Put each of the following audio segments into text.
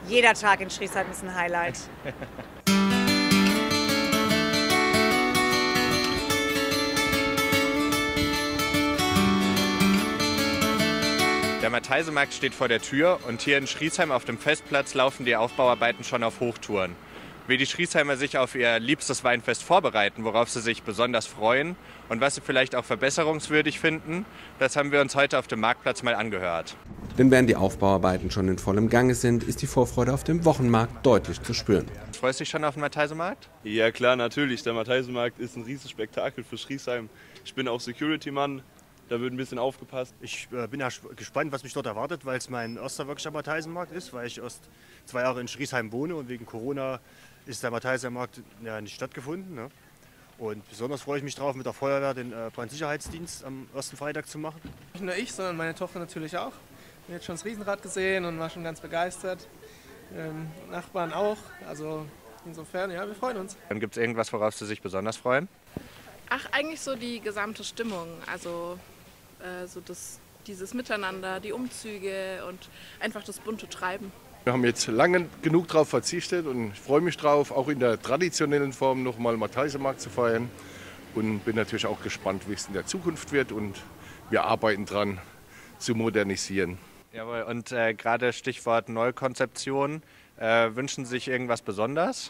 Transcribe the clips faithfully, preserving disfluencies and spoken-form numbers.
Jeder Tag in Schriesheim ist ein Highlight. Der Matheisemarkt steht vor der Tür und hier in Schriesheim auf dem Festplatz laufen die Aufbauarbeiten schon auf Hochtouren. Wie die Schriesheimer sich auf ihr liebstes Weinfest vorbereiten, worauf sie sich besonders freuen und was sie vielleicht auch verbesserungswürdig finden, das haben wir uns heute auf dem Marktplatz mal angehört. Denn während die Aufbauarbeiten schon in vollem Gange sind, ist die Vorfreude auf dem Wochenmarkt deutlich zu spüren. Freust du dich schon auf den Matheisemarkt? Ja klar, natürlich. Der Matheisemarkt ist ein riesiges Spektakel für Schriesheim. Ich bin auch Security-Mann. Da wird ein bisschen aufgepasst. Ich äh, bin ja gespannt, was mich dort erwartet, weil es mein erster wirklicher Matheisemarkt ist, weil ich erst zwei Jahre in Schriesheim wohne und wegen Corona ist der Matheisemarkt ja nicht stattgefunden. Ne? Und besonders freue ich mich darauf, mit der Feuerwehr den äh, Brandsicherheitsdienst am ersten Freitag zu machen. Nicht nur ich, sondern meine Tochter natürlich auch. Ich habe jetzt schon das Riesenrad gesehen und war schon ganz begeistert. Ähm, Nachbarn auch. Also insofern, ja, wir freuen uns. Dann gibt es irgendwas, worauf Sie sich besonders freuen? Ach, eigentlich so die gesamte Stimmung. Also äh, so das, dieses Miteinander, die Umzüge und einfach das bunte Treiben. Wir haben jetzt lange genug darauf verzichtet und ich freue mich drauf, auch in der traditionellen Form nochmal Matheisemarkt zu feiern. Und bin natürlich auch gespannt, wie es in der Zukunft wird. Und wir arbeiten dran, zu modernisieren. Jawohl, und äh, gerade Stichwort Neukonzeption. Äh, wünschen Sie sich irgendwas Besonderes?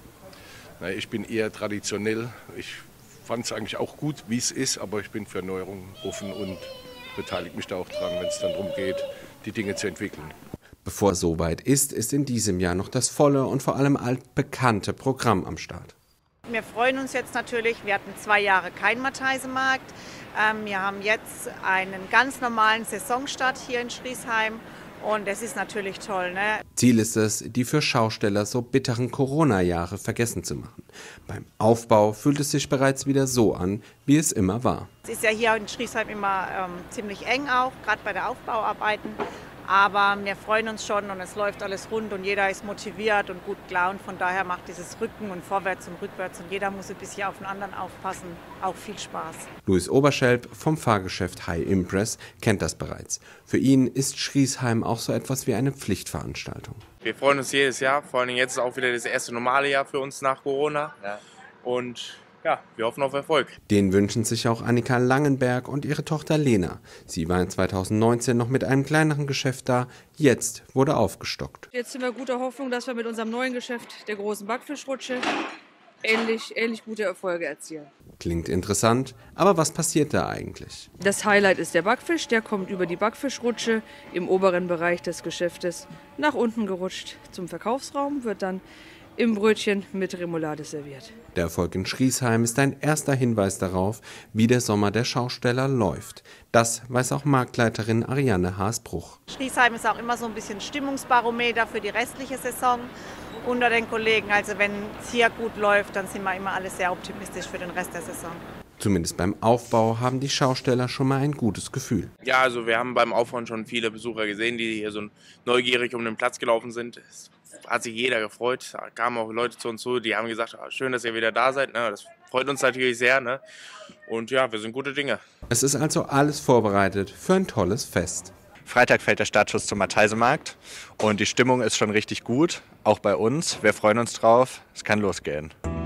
Na, ich bin eher traditionell. Ich fand es eigentlich auch gut, wie es ist, aber ich bin für Neuerungen offen und beteilige mich da auch dran, wenn es dann darum geht, die Dinge zu entwickeln. Bevor es soweit ist, ist in diesem Jahr noch das volle und vor allem altbekannte Programm am Start. Wir freuen uns jetzt natürlich, wir hatten zwei Jahre keinen Matheisemarkt. Ähm, wir haben jetzt einen ganz normalen Saisonstart hier in Schriesheim und es ist natürlich toll. Ne? Ziel ist es, die für Schausteller so bitteren Corona-Jahre vergessen zu machen. Beim Aufbau fühlt es sich bereits wieder so an, wie es immer war. Es ist ja hier in Schriesheim immer ähm, ziemlich eng auch, gerade bei der Aufbauarbeiten. Aber wir freuen uns schon und es läuft alles rund und jeder ist motiviert und gut gelaunt. Von daher macht dieses Rücken und Vorwärts und Rückwärts und jeder muss ein bisschen auf den anderen aufpassen. Auch viel Spaß. Luis Oberschelp vom Fahrgeschäft High Impress kennt das bereits. Für ihn ist Schriesheim auch so etwas wie eine Pflichtveranstaltung. Wir freuen uns jedes Jahr, vor allem jetzt ist auch wieder das erste normale Jahr für uns nach Corona. Ja. Und ja, wir hoffen auf Erfolg. Den wünschen sich auch Annika Langenberg und ihre Tochter Lena. Sie waren zweitausendneunzehn noch mit einem kleineren Geschäft da, jetzt wurde aufgestockt. Jetzt sind wir guter Hoffnung, dass wir mit unserem neuen Geschäft, der großen Backfischrutsche, ähnlich, ähnlich gute Erfolge erzielen. Klingt interessant, aber was passiert da eigentlich? Das Highlight ist der Backfisch, der kommt über die Backfischrutsche im oberen Bereich des Geschäftes nach unten gerutscht zum Verkaufsraum, wird dann im Brötchen mit Remoulade serviert. Der Erfolg in Schriesheim ist ein erster Hinweis darauf, wie der Sommer der Schausteller läuft. Das weiß auch Marktleiterin Ariane Haasbruch. Schriesheim ist auch immer so ein bisschen Stimmungsbarometer für die restliche Saison unter den Kollegen. Also wenn es hier gut läuft, dann sind wir immer alle sehr optimistisch für den Rest der Saison. Zumindest beim Aufbau haben die Schausteller schon mal ein gutes Gefühl. Ja, also wir haben beim Aufbau schon viele Besucher gesehen, die hier so neugierig um den Platz gelaufen sind. Es hat sich jeder gefreut. Da kamen auch Leute zu uns zu, die haben gesagt, schön, dass ihr wieder da seid. Das freut uns natürlich sehr. Ne? Und ja, wir sind gute Dinge. Es ist also alles vorbereitet für ein tolles Fest. Freitag fällt der Startschuss zum Matheisemarkt und die Stimmung ist schon richtig gut, auch bei uns. Wir freuen uns drauf. Es kann losgehen.